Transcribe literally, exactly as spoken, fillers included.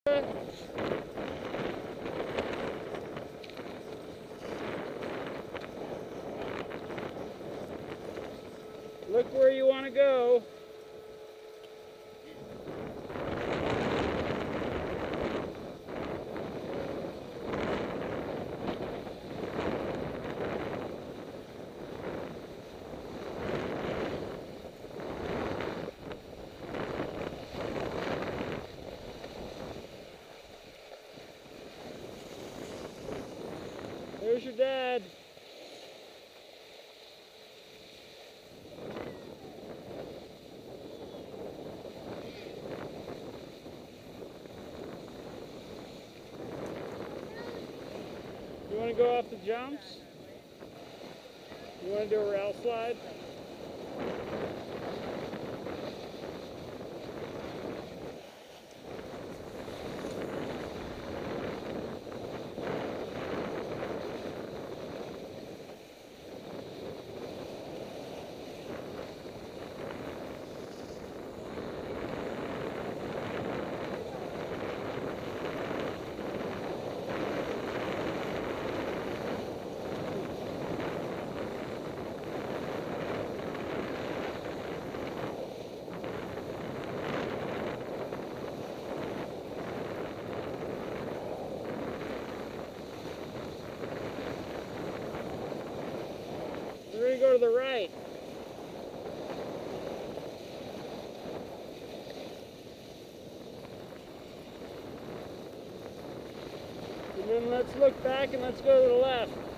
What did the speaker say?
Look where you want to go. There's your dad. You want to go off the jumps? You want to do a rail slide? We're going to go to the right. And then let's look back and let's go to the left.